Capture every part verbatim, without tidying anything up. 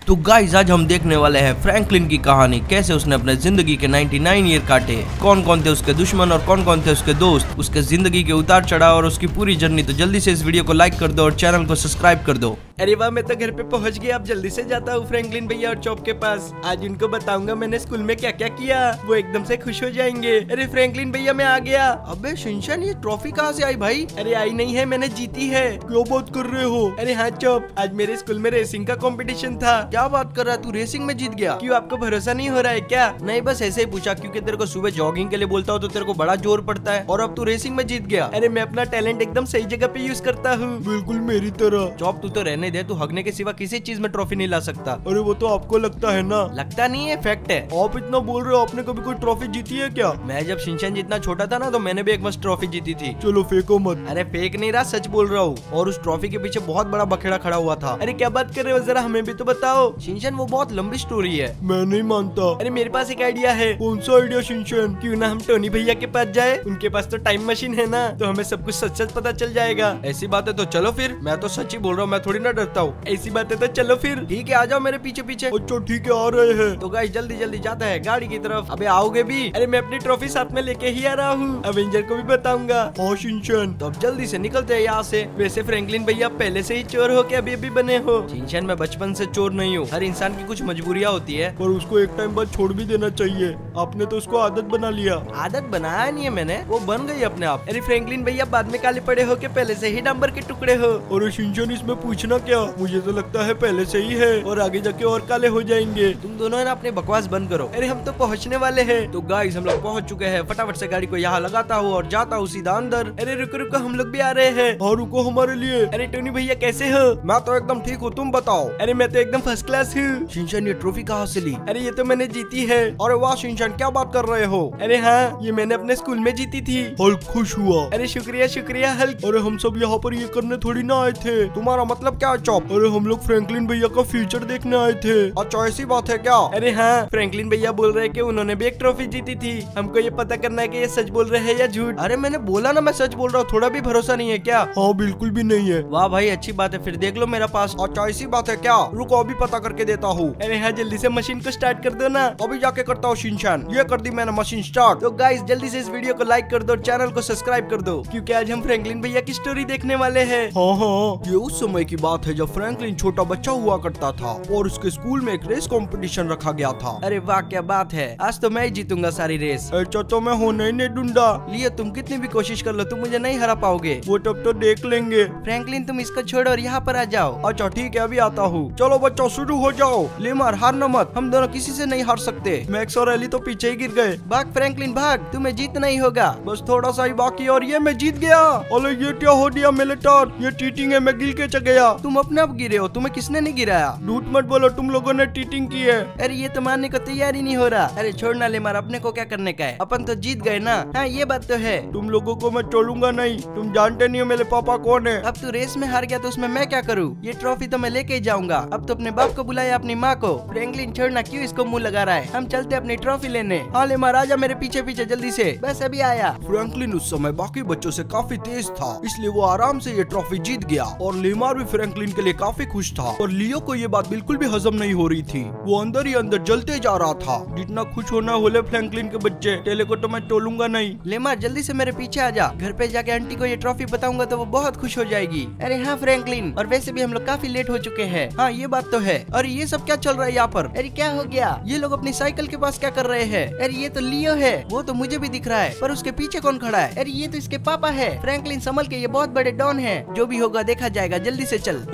तो गाइस आज हम देखने वाले हैं फ्रैंकलिन की कहानी, कैसे उसने अपने जिंदगी के निन्यानवे ईयर काटे, कौन कौन थे उसके दुश्मन और कौन कौन थे उसके दोस्त, उसके जिंदगी के उतार चढ़ाव और उसकी पूरी जर्नी। तो जल्दी से इस वीडियो को लाइक कर दो और चैनल को सब्सक्राइब कर दो। अरे वाह, मैं तो घर पे पहुंच गया। अब जल्दी से जाता हूँ फ्रैंकलिन भैया और चॉप के पास। आज उनको बताऊंगा मैंने स्कूल में क्या क्या किया, वो एकदम से खुश हो जाएंगे। अरे फ्रैंकलिन भैया मैं आ गया। अबे शिनचैन, ये ट्रॉफी कहाँ से आई भाई? अरे आई नहीं है, मैंने जीती है। क्या बात कर रहे हो? अरे हाँ चॉप, आज मेरे स्कूल में रेसिंग का कंपटीशन था। क्या बात कर रहा है, तू रेसिंग में जीत गया? क्यों, आपको भरोसा नहीं हो रहा है क्या? नहीं, बस ऐसे ही पूछा, क्योंकि तेरे को सुबह जॉगिंग के लिए बोलता हूँ तो तेरे को बड़ा जोर पड़ता है, और अब तू रेसिंग में जीत गया। अरे मैं अपना टैलेंट एकदम सही जगह पे यूज करता हूँ। बिल्कुल मेरी तरह। चॉप तू तो रहने दे, तू हगने के सिवा किसी चीज में ट्रॉफी नहीं ला सकता। अरे वो तो आपको लगता है ना। लगता नहीं है, फैक्ट है। आप इतना बोल रहे हो, आपने कभी कोई ट्रॉफी जीती है क्या? मैं जब शिनचैन जितना छोटा था ना, तो मैंने भी एक मस्त ट्रॉफी जीती थी। चलो फेंको मत। अरे फेक नहीं रहा, सच बोल रहा हूँ। और उस ट्रॉफी के पीछे बहुत बड़ा बखेड़ा खड़ा हुआ था। अरे क्या बात कर रहे हो, जरा हमें भी तो बताओ। शिनचैन वो बहुत लंबी स्टोरी है। मैं नहीं मानता। अरे मेरे पास एक आइडिया है। कौन सा आइडिया शिनचैन? क्यों ना हम टोनी भैया के पास जाए, उनके पास तो टाइम मशीन है ना, तो हमें सब कुछ सच सच पता चल जाएगा। ऐसी बात है तो चलो फिर। मैं तो सच ही बोल रहा हूँ, मैं थोड़ी ना डरता हूँ। ऐसी बात है तो चलो फिर। ठीक है, आ जाओ मेरे पीछे पीछे। अच्छा ठीक है, आ रहे हैं। तो गाइस जल्दी जल्दी जाता है गाड़ी की तरफ। अबे आओगे भी? अरे मैं अपनी ट्रॉफी साथ में लेके ही आ रहा हूँ, अवेंजर को भी बताऊंगा। हाँ शिनचैन, तो अब जल्दी से निकलते हैं यहाँ से। वैसे फ्रैंकलिन भैया पहले से ही चोर हो के अभी अभी बने हो? शिनचैन मैं बचपन से चोर नहीं हूँ, हर इंसान की कुछ मजबूरियाँ होती है। पर उसको एक टाइम बाद छोड़ भी देना चाहिए। आपने तो उसको आदत बना लिया। आदत बनाया नहीं है मैंने, वो बन गई अपने आप। अरे फ्रैंकलिन भैया बाद में काले पड़े हो के पहले से ही डांबर के टुकड़े हो। और शिनचैन इसमें पूछना क्या, मुझे तो लगता है पहले से ही है, और आगे जाके और काले हो जाएंगे। तुम दोनों है ना अपनी बकवास बंद करो। अरे हम तो पहुंचने वाले हैं। तो गाइस हम लोग पहुंच चुके हैं। फटाफट से गाड़ी को यहाँ लगाता हूँ और जाता हूँ सीधा अंदर। अरे रुको रुको, हम लोग भी आ रहे हैं। हाँ रुको हमारे लिए। अरे टोनी भैया कैसे हो? मैं तो एकदम ठीक हूँ, तुम बताओ। अरे मैं तो एकदम फर्स्ट क्लास हूँ। शिनचैन ये ट्रॉफी कहाँ से ली? अरे ये तो मैंने जीती है। अरे वाह शिनचैन, क्या बात कर रहे हो? अरे हाँ, ये मैंने अपने स्कूल में जीती थी। हल्क खुश हुआ। अरे शुक्रिया शुक्रिया हल्क। अरे हम सब यहाँ पर ये करने थोड़ी ना आए थे। तुम्हारा मतलब क्या है चॉप? अरे हम लोग फ्रैंकलिन भैया का फ्यूचर देखने आए थे। अच्छा ऐसी बात है क्या? अरे हाँ, फ्रैंकलिन भैया बोल रहे हैं कि उन्होंने भी एक ट्रॉफी जीती थी। हमको ये पता करना है कि ये सच बोल रहे हैं या झूठ। अरे मैंने बोला ना मैं सच बोल रहा हूँ, थोड़ा भी भरोसा नहीं है क्या? हाँ बिल्कुल भी नहीं है। वाह भाई अच्छी बात है, फिर देख लो मेरा पास। अच्छा ऐसी बात है क्या? रुको अभी पता करके देता हूँ। अरे हाँ जल्दी से मशीन को स्टार्ट कर दो ना। अभी जाके करता हूँ शिनचैन। ये कर दी मैंने मशीन स्टार्ट। तो गाइस जल्दी से इस वीडियो को लाइक कर दो और चैनल को सब्सक्राइब कर दो, क्योंकि आज हम फ्रैंकलिन भैया की स्टोरी देखने वाले हैं। हाँ हाँ, ये उस समय की बात है जब फ्रैंकलिन छोटा बच्चा हुआ करता था और उसके स्कूल में एक रेस कंपटीशन रखा गया था। अरे वाह क्या बात है, आज तो मैं ही जीतूंगा सारी रेस। अच्छा तो मैं होने ही नहीं दूंगा। लिए तुम कितनी भी कोशिश कर लो, तुम मुझे नहीं हरा पाओगे। वो तब तो देख लेंगे। फ्रैंकलिन तुम इसको छोड़ो और यहाँ पर आ जाओ। अच्छा ठीक है, अभी आता हूँ। चलो बच्चों शुरू हो जाओ। लेमर हारना मत, हम दोनों किसी से नहीं हार सकते। मैक्स और एली तो पीछे ही गिर गए। भाग फ्रैंकलिन भाग, तुम्हें जीतना ही होगा। बस थोड़ा सा ही बाकी और ये मैं जीत गया। अरे ये क्या हो गया मिलिटर, ये चीटिंग है, मैं गिर के चढ़ गया। तुम अपने आप गिरे हो, तुम्हें किसने नहीं गिराया? झूठ मत बोलो, तुम लोगों ने चीटिंग की है। अरे ये तो मानने को तैयार ही नहीं हो रहा। अरे छोड़ना लेमर, अपने को क्या करने का है, अपन तो जीत गए ना। हाँ ये बात तो है। तुम लोगों को मैं छोड़ूंगा नहीं, तुम जानते नहीं हो मेरे पापा कौन है। अब तू रेस में हार गया तो उसमें मैं क्या करूँ? ये ट्रॉफी तो मैं लेके ही जाऊंगा। अब तो अपने बाप को बुलाया, अपनी माँ को। फ्रैंकलिन छोड़ना, क्यों इसको मुंह लगा रहा है? हम चलते अपनी ट्रॉफी लेने। हाँ लेमर आजा मेरे पीछे पीछे जल्दी से। बस अभी आया। फ्रैंकलिन उस समय बाकी बच्चों से काफी तेज था, इसलिए वो आराम से ये ट्रॉफी जीत गया। और लेमर भी फ्रैंकलिन के लिए काफी खुश था, और लियो को ये बात बिल्कुल भी हजम नहीं हो रही थी। वो अंदर ही अंदर जलते जा रहा था। जितना खुश होना होले फ्रैंकलिन के बच्चे, टेले को तो मैं तोलूंगा नहीं। लेमर जल्दी से मेरे पीछे आ जा, घर पे जाके आंटी को ये ट्रॉफी बताऊंगा तो वो बहुत खुश हो जाएगी। अरे हाँ फ्रैंकलिन, और वैसे भी हम लोग काफी लेट हो चुके हैं। हाँ ये बात तो है। अरे ये सब क्या चल रहा है यहाँ पर? अरे क्या हो गया? ये लोग अपनी साइकिल के पास क्या कर रहे हैं? अरे ये तो लियो है, वो तो मुझे भी दिख रहा है, पर उसके पीछे कौन खड़ा है? अरे ये तो इसके पापा है। फ्रैंकलिन संभल के, ये बहुत बड़े डॉन है। जो भी होगा देखा जाएगा, जल्दी से चल।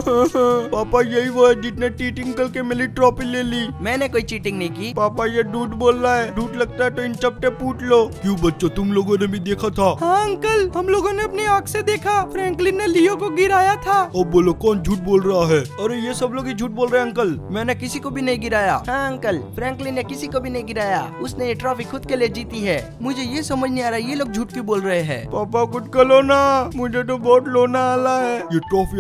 पापा यही वो है जिसने चीटिंग करके मेरी ट्रॉफी ले ली। मैंने कोई चीटिंग नहीं की। पापा ये झूठ बोल रहा है, झूठ लगता है तो इन चपटे पूछ लो। क्यों बच्चों, तुम लोगों ने भी देखा था? हाँ अंकल, हम लोगों ने अपनी आँख से देखा, फ्रैंकलिन ने लियो को गिराया था। अब बोलो कौन झूठ बोल रहा है? अरे ये सब लोग ही झूठ बोल रहे हैं अंकल, मैंने किसी को भी नहीं गिराया। हाँ अंकल, फ्रैंकलिन ने किसी को भी नहीं गिराया, उसने ये ट्रॉफी खुद के लिए जीती है। मुझे ये समझ नहीं आ रहा ये लोग झूठ क्यों बोल रहे हैं। पापा कुछ करो ना, मुझे तो बहुत लोना आ रहा है। ये ट्रॉफी अगर तूने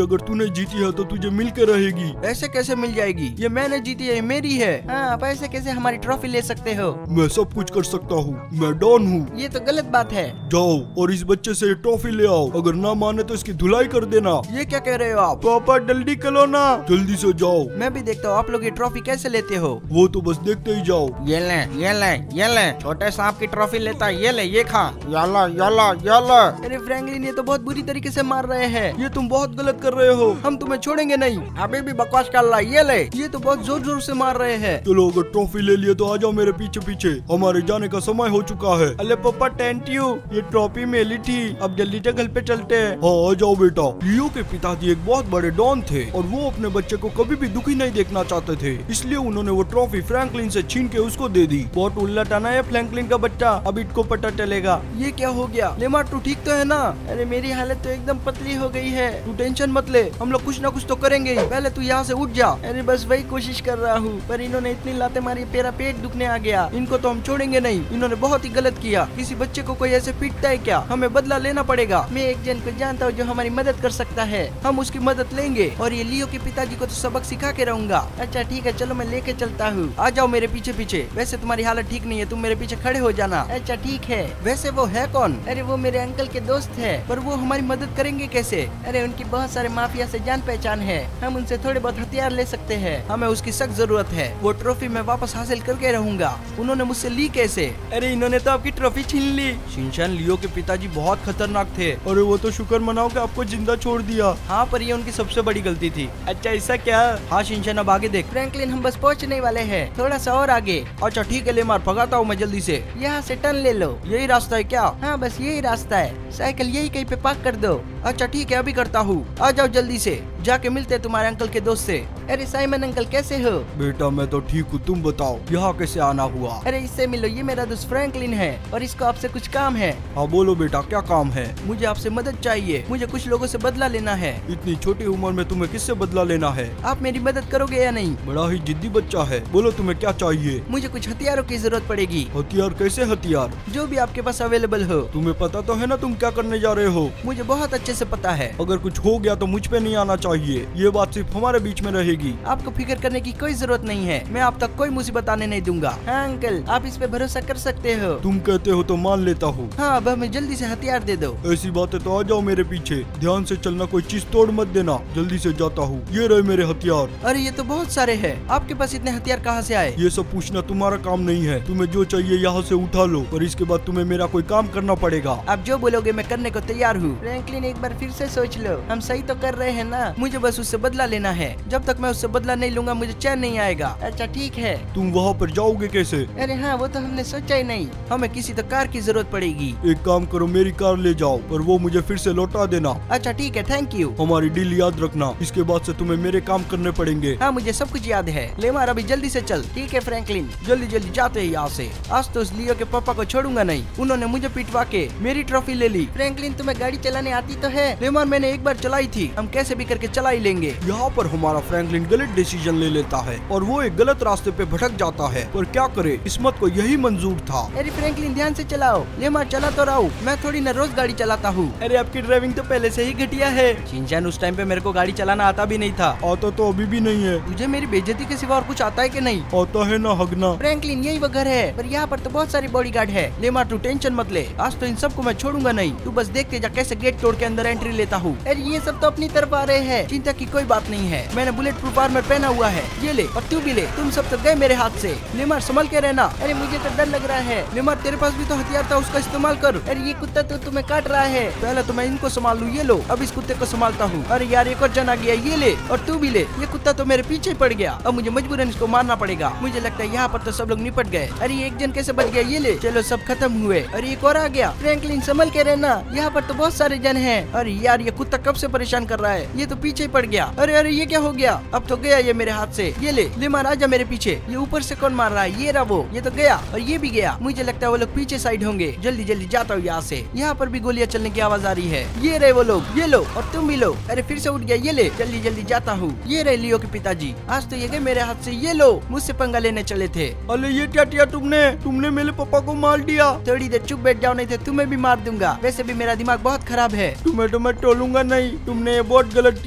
तूने जीती है तो तुझे मिल के रहेगी। ऐसे कैसे मिल जाएगी? ये मैंने जीती है, ये मेरी है। हाँ, आप ऐसे कैसे हमारी ट्रॉफी ले सकते हो? मैं सब कुछ कर सकता हूँ, मैं डॉन हूँ। ये तो गलत बात है। जाओ और इस बच्चे से ट्रॉफी ले आओ, अगर ना माने तो इसकी धुलाई कर देना। ये क्या कह रहे हो आप? पापा जल्दी करो ना, जल्दी से जाओ। मैं भी देखता हूँ आप लोग ये ट्रॉफी कैसे लेते हो। वो तो बस देखते ही जाओ। ये ले, ये ले, ये ले, छोटे सांप की ट्रॉफी लेता है, ये ले, ये खा। याला याला याला। अरे फ्रैंकलिन, ये तो बहुत बुरी तरीके से मार रहे हैं। ये तुम बहुत गलत कर रहे हो, हम तुम्हें छोड़ेंगे नहीं। अभी भी बकवास कर रहा, ये ले। ये तो बहुत जोर जोर से मार रहे हैं। चलो अगर ट्रॉफी ले लिए तो आ जाओ मेरे पीछे पीछे, हमारे जाने का समय हो चुका है। अरे पापा थैंक यू, ये ट्रॉफी मेरी थी, अब जल्दी से घर पे चलते हैं। हाँ आ जाओ बेटा। लियो के पिताजी एक बहुत बड़े डॉन थे और वो अपने बच्चे को कभी भी दुखी नहीं देखना चाहते थे, इसलिए उन्होंने वो ट्रॉफी फ्रैंकलिन से छीन के उसको दे दी। बहुत उल्लट आना है फ्रैंकलिन का बच्चा, अब इसको पता चलेगा। ये क्या हो गया? लेमार तू ठीक तो है ना? अरे मेरी हालत तो एकदम पतली हो गई है। तू टेंशन मत ले, हम लोग कुछ ना कुछ तो करेंगे। पहले तू यहाँ से उठ जा। अरे बस वही कोशिश कर रहा हूँ, पर इन्होंने इतनी लाते मारी मेरा पेट दुखने आ गया। इनको तो हम छोड़ेंगे नहीं, इन्होंने बहुत ही गलत किया। किसी बच्चे को कोई ऐसे पीटता है क्या? हमें बदला लेना पड़ेगा। मैं एक जन को जानता हूँ जो हमारी मदद कर सकता है, हम उसकी मदद लेंगे और ये लियो के पिताजी को तो सबक सिखा के रहूंगा। अच्छा ठीक है, चलो मैं लेके चलता हूँ। आ जाओ मेरे पीछे पीछे। वैसे तुम्हारी हालत ठीक नहीं है, तुम मेरे पीछे खड़े हो जाना। अच्छा ठीक है। वैसे वो है कौन? अरे वो मेरे अंकल के दोस्त है, पर वो हमारी मदद करेंगे कैसे? अरे उनकी बहुत सारे माफिया से जान पहचान है, हम उनसे थोड़े बहुत हथियार ले सकते हैं। हमें उसकी सख्त जरूरत है। वो ट्रॉफी मैं वापस हासिल करके रहूंगा। उन्होंने मुझसे ली कैसे? अरे इन्होंने तो आपकी ट्रॉफी छीन ली। शिनचैन, लियो के पिताजी बहुत खतरनाक थे। अरे वो तो शुक्र मनाओ कि आपको जिंदा छोड़ दिया। हाँ, पर ये उनकी सबसे बड़ी गलती थी। अच्छा ऐसा क्या? हाँ शिनचैन, अब आगे देख। फ्रैंकलिन, हम बस पहुँचने वाले हैं, थोड़ा सा और आगे। अच्छा ठीक है, ले मार भगाता हूँ मैं जल्दी से। यहाँ से टर्न ले लो। यही रास्ता है क्या? हाँ बस यही रास्ता है, साइकिल यही कहीं पे पार्क कर दो। अच्छा ठीक है, अभी करता हूँ। आ जाओ जल्दी से, जाके मिलते तुम्हारे अंकल के दोस्त से। अरे साइमन अंकल कैसे हो? बेटा मैं तो ठीक हूँ, तुम बताओ यहाँ कैसे आना हुआ? अरे इससे मिलो, ये मेरा दोस्त फ्रैंकलिन है और इसको आपसे कुछ काम है। हाँ बोलो बेटा, क्या काम है? मुझे आपसे मदद चाहिए, मुझे कुछ लोगों से बदला लेना है। इतनी छोटी उम्र में तुम्हें किससे बदला लेना है? आप मेरी मदद करोगे या नहीं? बड़ा ही जिद्दी बच्चा है, बोलो तुम्हें क्या चाहिए? मुझे कुछ हथियारों की जरूरत पड़ेगी। हथियार? कैसे हथियार? जो भी आपके पास अवेलेबल हो। तुम्हें पता तो है ना तुम क्या करने जा रहे हो? मुझे बहुत अच्छे से पता है। अगर कुछ हो गया तो मुझ पे नहीं आना चाहिए, ये बात सिर्फ हमारे बीच में रहेगी। आपको फिक्र करने की कोई जरूरत नहीं है, मैं आप तक कोई मुसीबत आने नहीं दूंगा। हाँ अंकल, आप इस पे भरोसा कर सकते हो। तुम कहते हो तो मान लेता हूँ। हाँ, अब हमें जल्दी से हथियार दे दो। ऐसी बातें तो आ जाओ मेरे पीछे, ध्यान से चलना, कोई चीज तोड़ मत देना। जल्दी से जाता हूँ, ये रहे मेरे हथियार। अरे ये तो बहुत सारे हैं, आपके पास इतने हथियार कहाँ से आए? ये सब पूछना तुम्हारा काम नहीं है, तुम्हें जो चाहिए यहाँ से उठा लो, पर इसके बाद तुम्हें मेरा कोई काम करना पड़ेगा। आप जो बोलोगे मैं करने को तैयार हूँ। फ्रैंकलिन, एक बार फिर से सोच लो, हम सही तो कर रहे हैं ना? मुझे बस उससे बदला लेना है, जब तक मैं उससे बदला नहीं लूंगा मुझे चैन नहीं आएगा। अच्छा ठीक है। तुम वहाँ पर जाओगे कैसे? अरे हाँ, वो तो हमने सोचा ही नहीं, हमें किसी तो कार की जरूरत पड़ेगी। एक काम करो, मेरी कार ले जाओ, पर वो मुझे फिर से लौटा देना। अच्छा ठीक है, थैंक यू। हमारी डील याद रखना, इसके बाद से तुम्हें मेरे काम करने पड़ेंगे। हाँ मुझे सब कुछ याद है। लेमार अभी जल्दी से चल। ठीक है फ्रैंकलिन, जल्दी जल्दी जाते हैं यहाँ से। आज तो उस लियो के पापा को छोड़ूंगा नहीं, उन्होंने मुझे पिटवा के मेरी ट्रॉफी ले ली। फ्रैंकलिन, तुम्हें गाड़ी चलाने आती तो है? लेमार, मैंने एक बार चलाई थी, हम कैसे भी करके चला ही लेंगे। यहाँ पर हमारा फ्रैंकलिन गलत डिसीजन ले लेता है और वो एक गलत रास्ते पे भटक जाता है, पर क्या करे, किस्मत को यही मंजूर था। अरे फ्रैंकलिन, ध्यान से चलाओ। लेमार, चला तो रहा हूँ, मैं थोड़ी न रोज गाड़ी चलाता हूँ। अरे आपकी ड्राइविंग तो पहले से ही घटिया है। शिनचैन, उस टाइम पे मेरे को गाड़ी चलाना आता भी नहीं था। आता तो अभी भी नहीं है। मुझे मेरी बेइज्जती के सिवा और कुछ आता है कि नहीं? आता है ना हगना। फ्रैंकलिन, यही वो घर है, पर यहाँ पर तो बहुत सारी बॉडीगार्ड है। लेमार, तू टेंशन मत ले, आज तो इन सबको मैं छोड़ूंगा नहीं। तू बस देखते जा कैसे गेट तोड़ के अंदर एंट्री लेता हूँ। अरे ये सब तो अपनी तरफ आ रहे हैं, चिंता की कोई बात नहीं है, मैंने बुलेट प्रूफ आर्मर पहना हुआ है। ये ले, और तू भी ले, तुम सब तो गए मेरे हाथ से। लेमार, संभल के रहना। अरे मुझे तो डर लग रहा है। लेमार, तेरे पास भी तो हथियार था, उसका इस्तेमाल कर। अरे ये कुत्ता तो तुम्हें काट रहा है, पहले तो मैं इनको संभाल लूं। ये लो, अब इस कुत्ते को संभालता हूँ। अरे यार, एक और जन आ गया, ये ले, और तू भी ले। ये कुत्ता तो मेरे पीछे पड़ गया, अब मुझे मजबूरन इसको मारना पड़ेगा। मुझे लगता है यहाँ पर तो सब लोग निपट गए। अरे एक जन कैसे बच गया? ये ले, चलो सब खत्म हुए। अरे एक और आ गया। फ्रैंकलिन, संभल के रहना, यहाँ पर तो बहुत सारे जन है। अरे यार, ये कुत्ता कब से परेशान कर रहा है, ये तो पीछे पड़ गया। अरे अरे ये क्या हो गया? अब तो गया ये मेरे हाथ से। ये ले, लेमार आजा मेरे पीछे। ये ऊपर से कौन मार रहा है? ये रहा वो, ये तो गया, और ये भी गया। मुझे लगता है वो लोग पीछे साइड होंगे। जल्दी जल्दी जाता हूँ यहाँ से। यहाँ पर भी गोलियां चलने की आवाज आ रही है। ये रहे वो लोग, ये लो, और तुम भी लो। अरे फिर से उठ गया, ये ले, जल्दी जल्दी जाता हूँ। ये रहे लियो के पिताजी, आज तो ये गए मेरे हाथ से। ये लो, मुझसे पंगा लेने चले थे। अरे ये क्या किया तुमने? तुमने मेरे पापा को मार दिया। थोड़ी देर चुप बैठ जाओ, नहीं तो तुम्हें भी मार दूंगा। वैसे भी मेरा दिमाग बहुत खराब है। तुम्हें तो मैं टोलूंगा नहीं, तुमने ये बहुत गलत किया।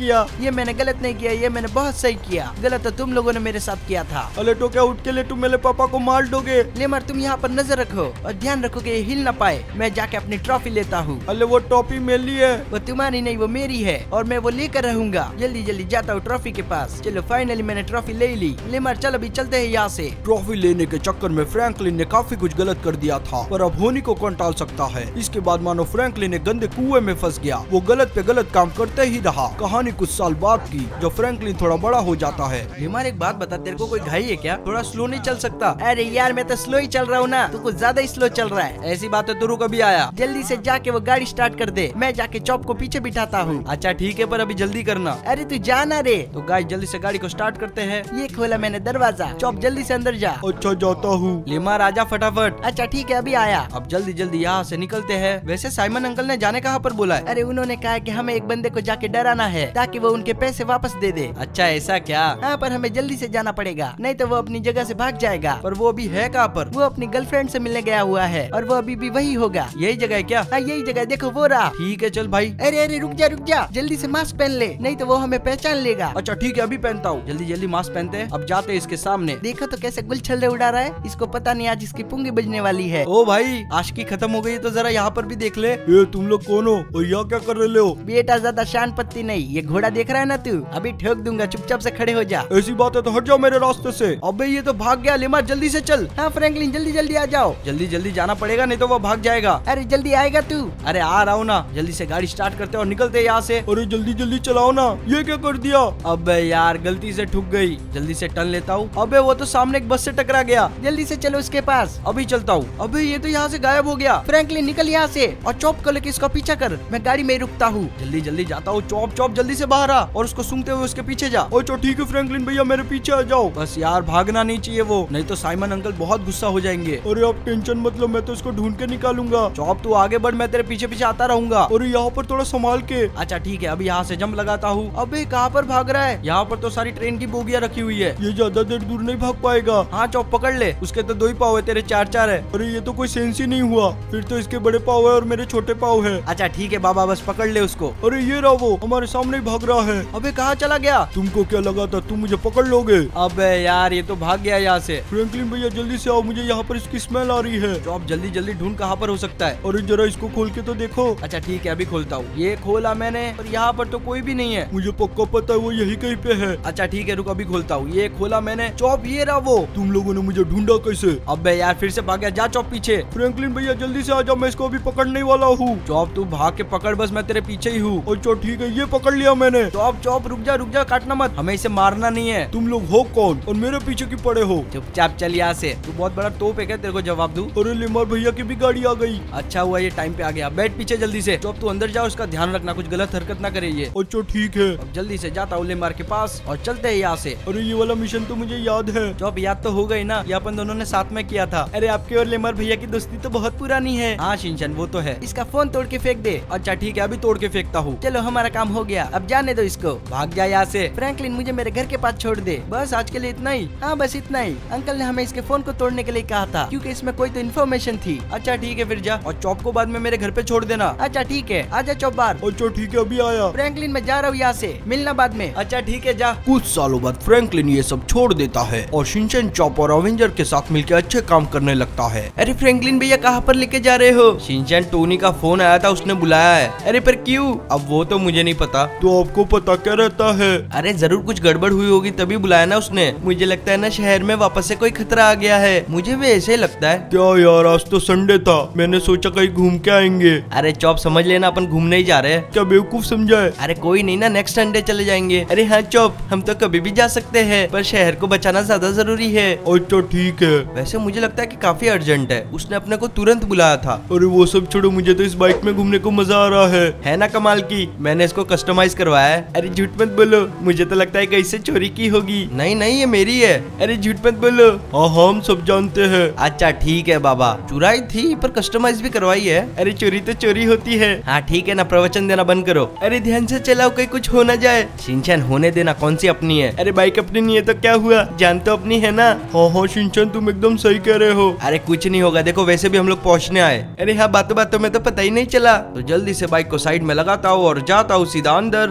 किया? ये मैंने गलत नहीं किया, ये मैंने बहुत सही किया। गलत तो तुम लोगों ने मेरे साथ किया था। अरे तो क्या उठ के ले तुम मेरे पापा को मार दोगे? लेमर तुम यहाँ पर नजर रखो और ध्यान रखो कि ये हिल न पाए। मैं जाके अपनी ट्रॉफी लेता हूँ। अरे वो टॉफी मेरी है। वो तुम्हारी नहीं, वो मेरी है और मैं वो लेकर रहूंगा। जल्दी जल्दी जाता हूँ ट्रॉफी के पास। चलो फाइनली मैंने ट्रॉफी ले ली। लेमर चल अभी चलते हैं यहाँ से। ट्रॉफी लेने के चक्कर में फ्रैंकलिन ने काफी कुछ गलत कर दिया था, पर अब होनी को कौन टाल सकता है। इसके बाद मानो फ्रैंकलिन ने गंदे कुएं में फंस गया। वो गलत पे गलत काम करते ही रहा। कहानी कुछ साल बाद की, जब फ्रैंकलिन थोड़ा बड़ा हो जाता है। लेमर एक बात बता, तेरे को कोई घाई है क्या? थोड़ा स्लो नहीं चल सकता? अरे यार मैं तो स्लो ही चल रहा हूँ ना, तू कुछ ज्यादा स्लो चल रहा है। ऐसी बात है तो रुक अभी आया। जल्दी से जाके वो गाड़ी स्टार्ट कर दे, मैं जाके चॉप को पीछे बिठाता हूँ। अच्छा ठीक है, पर अभी जल्दी करना। अरे तू जाना रे। तो गाइस जल्दी से गाड़ी को स्टार्ट करते हैं। ये खोला मैंने दरवाजा। चॉप जल्दी से अंदर जा। अच्छा जाता हूँ। लेमर आजा फटाफट। अच्छा ठीक है अभी आया। अब जल्दी जल्दी यहाँ से निकलते हैं। वैसे साइमन अंकल ने जाने कहाँ पर बोला है? अरे उन्होंने कहा कि हमें एक बंदे को जाके डराना है ताकि वो उनके पैसे वापस दे दे। अच्छा ऐसा क्या? हाँ पर हमें जल्दी से जाना पड़ेगा, नहीं तो वो अपनी जगह से भाग जाएगा। पर वो अभी है कहाँ पर? वो अपनी गर्लफ्रेंड से मिलने गया हुआ है और वो अभी भी वही होगा। यही जगह है क्या? हाँ यही जगह, देखो वो रहा। ठीक है चल भाई। अरे अरे रुक जा रुक जा, जल्दी से मास्क पहन ले, नहीं तो वो हमें पहचान लेगा। अच्छा ठीक है अभी पहनता हूँ। जल्दी जल्दी मास्क पहनते हैं। अब जाते हैं इसके सामने। देखो तो कैसे गुलछल्ले उड़ा रहा है। इसको पता नहीं आज इसकी पुंगी बजने वाली है। ओ भाई आशिकी खत्म हो गई तो जरा यहाँ पर भी देख ले। ये तुम लोग कौन हो और यहाँ क्या कर रहे हो? बेटा ज्यादा शान पत्ती नहीं, ये घोड़ा देख रहा है ना तू, अभी ठोक दूंगा, चुपचाप से खड़े हो जा। ऐसी बात है तो हट जाओ मेरे रास्ते से। अबे ये तो भाग गया। लेमर जल्दी से चल। हाँ फ्रैंकलिन जल्दी जल्दी आ जाओ। जल्दी जल्दी जाना पड़ेगा नहीं तो वो भाग जाएगा। अरे जल्दी आएगा तू। अरे आ रहा हूँ ना। जल्दी से गाड़ी स्टार्ट करते और निकलते यहाँ से। अरे जल्दी जल्दी चलाओ ना। ये क्या कर दिया? अबे यार गलती से ठुक गई। जल्दी से टर्न लेता हूँ। अबे वो तो सामने एक बस से टकरा गया। जल्दी से चलो उसके पास। अभी चलता हूँ। अबे ये तो यहाँ से गायब हो गया। फ्रैंकलिन निकल यहाँ से और चॉप को लेके इसका पीछा कर, मैं गाड़ी में ही रुकता हूँ। जल्दी जल्दी जाता हूँ। चॉप चॉप जल्दी से बाहर आ और उसको सूंघते हुए उसके पीछे जा। ओ चो ठीक है फ्रैंकलिन भैया मेरे पीछे आ जाओ। बस यार भागना नहीं चाहिए वो, नहीं तो साइमन अंकल बहुत गुस्सा हो जाएंगे। अरे आप टेंशन मत लो, मैं तो इसको ढूंढ के निकालूंगा। चॉप तू आगे बढ़, मैं तेरे पीछे पीछे आता रहूंगा। और यहाँ पर थोड़ा संभाल के। अच्छा ठीक है अभी यहाँ से जंप लगाता हूँ। अबे कहाँ पर भाग रहा है? यहाँ पर तो सारी ट्रेन की बोगियां रखी हुई है। ये ज्यादा देर दूर नहीं भाग पाएगा। हाँ चॉप पकड़ ले, उसके तो दो ही पाव है, तेरे चार चार है। अरे ये तो कोई सेंस ही नहीं हुआ। फिर तो इसके बड़े पाव है और मेरे छोटे पाव है। अच्छा ठीक है बाबा बस पकड़ ले उसको। अरे ये रहा वो हमारे सामने भाग रहा है। अबे कहाँ चला गया? तुमको क्या लगा था तुम मुझे पकड़ लोगे? अबे यार ये तो भाग गया यहाँ से। फ्रैंकलिन भैया जल्दी से आओ, मुझे यहाँ पर इसकी स्मेल आ रही है। तो आप जल्दी जल्दी ढूंढ कहाँ पर हो सकता है। अरे जरा इसको खोल के तो देखो। अच्छा ठीक है अभी खोलता हूँ। ये खोला मैंने और यहाँ पर तो कोई भी नहीं है। मुझे पक्का पता है वो यही कहीं पे है। अच्छा ठीक है रुक अभी खोलता हूँ। ये खोला मैंने। चॉप ये रहा वो। तुम लोगों ने मुझे ढूंढा कैसे? अबे यार फिर से भाग गया, जा चॉप पीछे। फ्रैंकलिन भैया जल्दी से आ जाओ, मैं इसको अभी पकड़ने वाला हूँ। चॉप तू भाग के पकड़, बस मैं तेरे पीछे ही हूँ। और चो ठीक है ये पकड़ लिया मैंने। चॉप चॉप रुक जा रुक जा, काटना मत, हमें इसे मारना नहीं है। तुम लोग हो कौन और मेरे पीछे क्यों पड़े हो? चुपचाप चल यहाँ से। तू बहुत बड़ा तोप है क्या, तेरे को जवाब दूं? अरे लेमर भैया की भी गाड़ी आ गई। अच्छा हुआ ये टाइम पे आ गया। बैठ पीछे जल्दी से। चॉप तू अंदर जाओ, उसका ध्यान रखना, कुछ गलत हरकत ना करे ये। अच्छा ठीक है। अब जल्दी से जाता हूँ लेमर के पास और चलते हैं यहाँ से। अरे ये वाला मिशन तो मुझे याद है। चॉप याद तो हो गई ना, ये अपन दोनों ने साथ में किया था। अरे आपके और लेमर भैया की दोस्ती तो बहुत पुरानी है। हाँ शिनचैन वो तो है। इसका फोन तोड़ के फेंक दे। अच्छा ठीक है अभी तोड़ के फेंकता हूँ। चलो हमारा काम हो गया, अब जाने दो इसको। भाग जा यहाँ से। फ्रैंकलिन मुझे मेरे घर के पास छोड़ दे। बस आज के लिए इतना ही। हाँ बस इतना ही। अंकल ने हमें इसके फोन को तोड़ने के लिए कहा था क्योंकि इसमें कोई तो इन्फॉर्मेशन थी। अच्छा ठीक है फिर जा, और चॉप को बाद में मेरे घर पे छोड़ देना। अच्छा ठीक है आजा चॉप बार। अच्छा ठीक है अभी आया। फ्रैंकलिन मैं जा रहा हूँ यहाँ से, मिलना बाद में। अच्छा ठीक है जा। कुछ सालों बाद फ्रैंकलिन ये सब छोड़ देता है और शिनचैन, चॉप और अवेंजर के साथ मिलकर अच्छे काम करने लगता है। अरे फ्रैंकलिन भैया कहाँ पर लेके जा रहे हो? शिनचैन टोनी का फोन आया था, उसने बुलाया है। अरे पर क्यों? अब वो तो मुझे नहीं पता। तो आपको पता क्या रहता है? अरे जरूर कुछ गड़बड़ हुई होगी तभी बुलाया ना उसने। मुझे लगता है ना शहर में वापस से कोई खतरा आ गया है, मुझे भी ऐसे ही लगता है। क्या यार आज तो संडे था, मैंने सोचा कहीं घूम के आएंगे। अरे चॉप समझ लेना अपन घूमने ही जा रहे हैं। क्या बेवकूफ समझा है? अरे कोई नहीं ना, नेक्स्ट संडे चले जाएंगे। अरे हाँ चॉप हम तो कभी भी जा सकते हैं, पर शहर को बचाना ज्यादा जरूरी है। अच्छा ठीक है। वैसे मुझे लगता है कि काफी अर्जेंट है, उसने अपने को तुरंत बुलाया था। अरे वो सब छोड़ो, मुझे तो इस बाइक में घूमने को मजा आ रहा है। है ना कमाल की, मैंने इसको कस्टमाइज करवाया है। अरे झूठ मत बोलो, मुझे तो लगता है कहीं से चोरी की होगी। नहीं नहीं ये मेरी है। अरे झूठ मत बोलो। हाँ हम सब जानते हैं। अच्छा ठीक है बाबा, चुराई थी पर कस्टमाइज भी करवाई है। अरे चोरी तो चोरी होती है। हाँ ठीक है ना, प्रवचन देना बंद करो। अरे ध्यान से चलाओ कहीं कुछ हो ना जाए। शिनचैन होने देना, कौन सी अपनी है? अरे बाइक अपनी नहीं है तो क्या हुआ, जान तो अपनी है ना। हाँ हाँ शिनचैन तुम एकदम सही कह रहे हो। अरे कुछ नहीं होगा, देखो वैसे भी हम लोग पहुँचने आए। अरे हाँ बातों बातों में तो पता ही नहीं चला। तो जल्दी से बाइक को साइड में लगाता हूँ और जाता हूँ सीधा अंदर।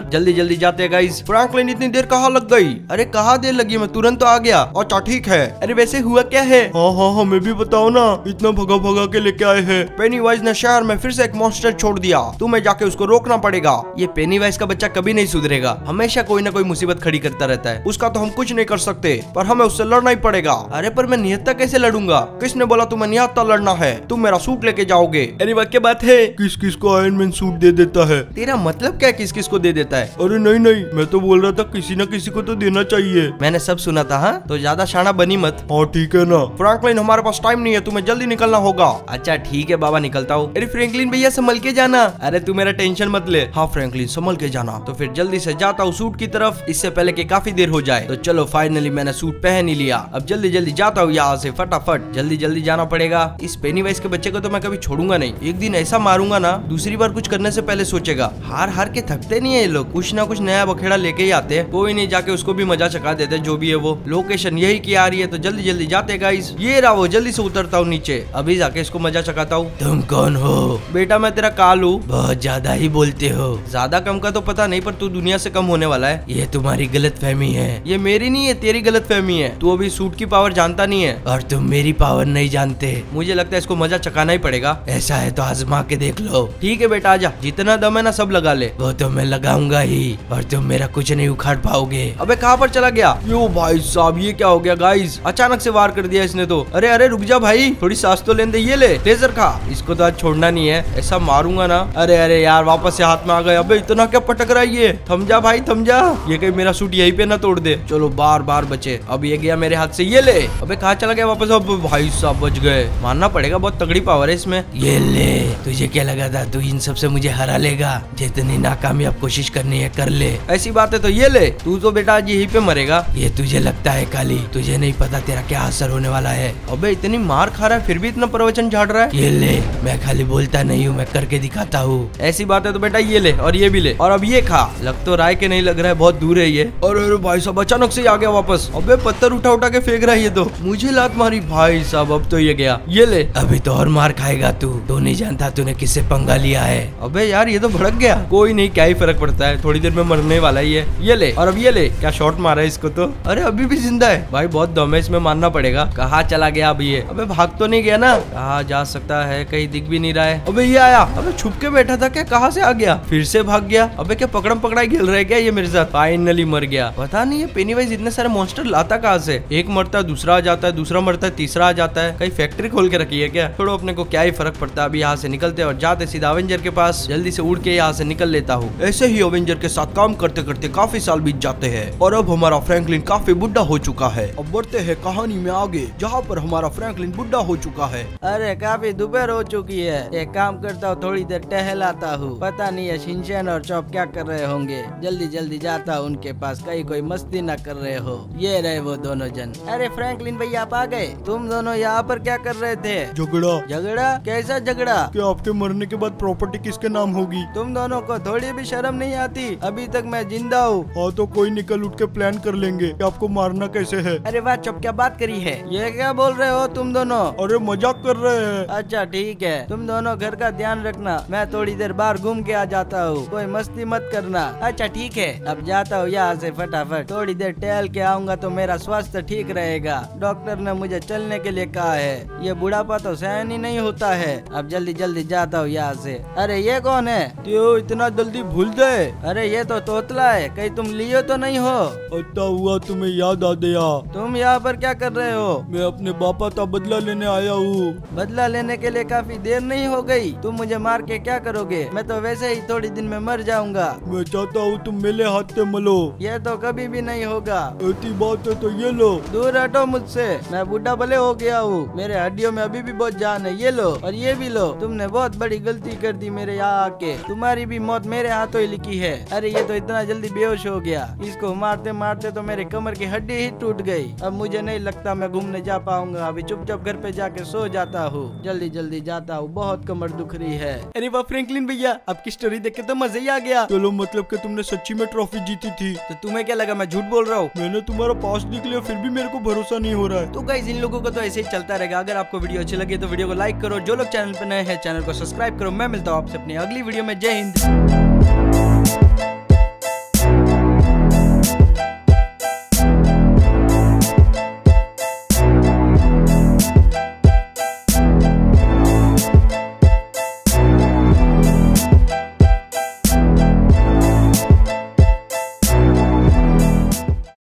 जल्दी जल्दी जाते हैं गाइस। फ्रैंकलिन इतनी देर कहाँ लग गई? अरे कहाँ देर लगी, मैं तुरंत तो आ गया। अच्छा ठीक है। अरे वैसे हुआ क्या है? हाँ हाँ हमें भी बताओ ना, इतना भगा भगा के लेके आए हैं। पेनीवाइज ने शहर में फिर से एक मॉन्स्टर छोड़ दिया, तुम्हें जाके उसको रोकना पड़ेगा। ये पेनीवाइज का बच्चा कभी नहीं सुधरेगा, हमेशा कोई ना कोई मुसीबत खड़ी करता रहता है। उसका तो हम कुछ नहीं कर सकते, पर हमें उससे लड़ना ही पड़ेगा। अरे पर मैं निहत्था कैसे लड़ूंगा? किसने बोला तुम्हें निहत्था लड़ना है? तुम मेरा सूट लेके जाओगे। अरे वाक्य बात है। किस किस को आयरन मैन सूट दे देता है? तेरा मतलब क्या किस किस को दे देता है? अरे नहीं नहीं, मैं तो बोल रहा था किसी न किसी को तो देना चाहिए। मैंने सब सुना था। हाँ तो ज्यादा शाना बनी मत। हाँ ठीक है ना। फ्रैंकलिन हमारे पास टाइम नहीं है, तुम्हें जल्दी निकलना होगा। अच्छा ठीक है बाबा, निकलता हूँ। अरे फ्रैंकलिन भैया संभल के जाना। अरे तू मेरा टेंशन मत ले। हाँ फ्रैंकलिन संभल के जाना। तो फिर जल्दी से जाता हूँ सूट की तरफ, इससे पहले कि काफी देर हो जाए। तो चलो फाइनली मैंने सूट पहन ही लिया। अब जल्दी जल्दी जाता हूँ यहाँ से, फटाफट जल्दी जल्दी जाना पड़ेगा। इस पेनीवाइज के बच्चे को तो मैं कभी छोड़ूंगा नहीं, एक दिन ऐसा मारूंगा ना दूसरी बार कुछ करने से पहले सोचेगा। हार हार के थकते नहीं है ये लोग, कुछ ना कुछ नया बखेड़ा लेके ही आते हैं। कोई नहीं, जाके उसको भी मजा चका देते, जो भी है वो। लोकेशन यही की आ रही है, तो जल्दी जल्दी जाते गाइस। ये रहा वो, जल्दी से उतरता हूँ नीचे, अभी जाके इसको मजा चकाता हूँ। तुम कौन हो? बेटा मैं तेरा कालू। बहुत ज्यादा ही बोलते हो। ज्यादा कम का तो पता नहीं, पर तू दुनिया से कम होने वाला है। ये तुम्हारी गलत फहमी है। ये मेरी नहीं है, तेरी गलत फहमी है। तू अभी सूट की पावर जानता नहीं है, और तुम मेरी पावर नहीं जानते। मुझे लगता है इसको मजा चकाना ही पड़ेगा। ऐसा है तो आजमा के देख लो। ठीक है बेटा आजा, जितना दम है ना सब लगा ले। वो तो मैं लगाऊंगा ही, और तुम मेरा कुछ नहीं उखाड़ पाओगे। अबे कहाँ पर चला गया? यो भाई साहब ये क्या हो गया गाइस, अचानक से वार कर दिया इसने तो। अरे अरे रुक जा भाई, थोड़ी सांस तो लेने दे। ये ले लेजर खा, इसको तो आज छोड़ना नहीं है, ऐसा मारूंगा ना। अरे अरे यार वापस से हाथ में आ गए। अबे इतना क्या पटक रहा है ये? थम जा भाई थम जा, ये कहीं मेरा सूट यहीं पे ना तोड़ दे। चलो बार बार बचे, अब ये गया मेरे हाथ से। ये ले। अबे कहाँ चला गया वापस? अब भाई साहब बच गए, मानना पड़ेगा बहुत तगड़ी पावर है इसमें। ये ले, तुझे क्या लगा था तू इन सबसे मुझे हरा लेगा? जितनी नाकामयाब कोशिश करनी है कर ले। ऐसी बात है तो ये ले, तू तो बेटा आज यहीं पे मरेगा। ये तुझे लगता है काली, तुझे नहीं पता तेरा क्या असर होने वाला है। अबे इतनी मार खा रहा है फिर भी इतना प्रवचन झाड़ रहा है। ये ले, मैं खाली बोलता नहीं हूँ, मैं करके दिखाता हूँ। ऐसी बात है तो बेटा ये ले, और ये भी ले, और अब ये खा। लग तो राय के नहीं लग रहा है, बहुत दूर है ये। और अरे भाई साहब अचानक से आ गया वापस। अबे पत्थर उठा उठा के फेंक रहा है ये तो, मुझे लात मारी भाई साहब। अब तो ये गया, ये ले। अभी तो और मार खाएगा तू, तू नहीं जानता तूने किससे पंगा लिया है। अबे यार ये तो भड़क गया। कोई नहीं, क्या ही फर्क पड़ता है, थोड़ी देर में मरने वाला ही है। ये ले, और अब ये ले। क्या शॉट मारा है इसको तो। अरे अभी भी जिंदा है भाई, बहुत दम है इसमें, मानना पड़ेगा। कहाँ चला गया अभी ये? अबे भाग तो नहीं गया ना? कहाँ जा सकता है, कहीं दिख भी नहीं रहा है। अबे ये आया, अबे छुप के बैठा था क्या, कहाँ से आ गया? फिर से भाग गया। अबे क्या पकड़म पकड़ाई खेल रहा है क्या ये मेरे साथ? फाइनली मर गया। पता नहीं ये पेनीवाइज इतने सारे मॉन्स्टर लाता कहाँ से? एक मरता है दूसरा आ जाता है, दूसरा मरता है तीसरा आ जाता है। कहीं फैक्ट्री खोल के रखी है क्या? छोड़ो, अपने को क्या ही फर्क पड़ता है। अभी यहाँ से निकलते और जाते सीधा अवेंजर के पास, जल्दी से उड़ के यहाँ से निकल लेता हूँ। ऐसे ही अवेंजर के साथ काम करते करते काफी साल बीत जाते हैं, और अब हमारा फ्रैंकलिन काफी बुढ़ा हो चुका है। अब बढ़ते हैं कहानी में आगे, जहाँ पर हमारा फ्रैंकलिन बुढ़ा हो चुका है। अरे काफी दोपहर हो चुकी है, एक काम करता हूँ थोड़ी देर टहलाता हूँ। पता नहीं है शिनचैन और चॉप क्या कर रहे होंगे, जल्दी जल्दी जाता हूँ उनके पास, कहीं कोई मस्ती न कर रहे हो। ये रहे वो दोनों जन। अरे फ्रैंकलिन भैया आप आ गए, तुम दोनों यहाँ पर क्या कर रहे थे? झगड़ा। झगड़ा? कैसा झगड़ा? क्या आपके मरने के बाद प्रॉपर्टी किसके नाम होगी? तुम दोनों को थोड़ी भी शर्म नहीं आती? अभी तक मैं जिंदा हूँ। हाँ तो कोई निकल उठ के प्लान कर लेंगे कि आपको मारना कैसे है। अरे वाह चुप, क्या बात करी है? ये क्या बोल रहे हो तुम दोनों? अरे मजाक कर रहे हैं। अच्छा ठीक है, तुम दोनों घर का ध्यान रखना, मैं थोड़ी देर बाहर घूम के आ जाता हूँ, कोई मस्ती मत करना। अच्छा ठीक है, अब जाता हूँ यहाँ से फटाफट, थोड़ी देर टहल के आऊंगा तो मेरा स्वास्थ्य ठीक रहेगा। डॉक्टर ने मुझे चलने के लिए कहा है, ये बुढ़ापा तो सहन ही नहीं होता है। अब जल्दी जल्दी जाता हूँ यहाँ से। अरे ये कौन है? क्यों इतना जल्दी भूल गए? अरे ये तो तोतला है, कहीं तुम लियो तो नहीं हो? अच्छा हुआ तुम्हें याद आ गया। तुम यहाँ पर क्या कर रहे हो? मैं अपने पापा का बदला लेने आया हूँ। बदला लेने के लिए काफी देर नहीं हो गई? तुम मुझे मार के क्या करोगे? मैं तो वैसे ही थोड़ी दिन में मर जाऊंगा। मैं चाहता हूँ तुम मेरे हाथ से मलो। ये तो कभी भी नहीं होगा। ऐसी बात है तो ये लो। दूर हटो मुझसे, मैं बूढ़ा भले हो गया हूँ, मेरे हड्डियों में अभी भी बहुत जान है। ये लो और ये भी लो। तुमने बहुत बड़ी गलती कर दी मेरे यहाँ आके, तुम्हारी भी मौत मेरे हाथों ही लिखी है। अरे ये तो इतना जल्दी बेहोश हो गया, इसको मारते मारते तो मेरे कमर की हड्डी ही टूट गई। अब मुझे नहीं लगता मैं घूमने जा पाऊंगा, अभी चुपचाप घर पे जाके सो जाता हूँ। जल्दी जल्दी जाता हूँ, बहुत कमर दुख रही है। अरे वाह फ्रैंकलिन भैया, आपकी स्टोरी देख के तो मजा ही आ गया। चलो मतलब कि तुमने सच्ची में ट्रॉफी जीती थी। तो तुम्हें क्या लगा मैं झूठ बोल रहा हूँ? मैंने तुम्हारा पास देख लिया फिर भी मेरे को भरोसा नहीं हो रहा है। तो गाइस इन लोगों को तो ऐसे ही चलता रहेगा। अगर आपको वीडियो अच्छी लगी तो वीडियो को लाइक करो, जो लोग चैनल पे नए हैं चैनल को सब्सक्राइब करो। मैं मिलता हूँ आपसे अपनी अगली वीडियो में। जय हिंद।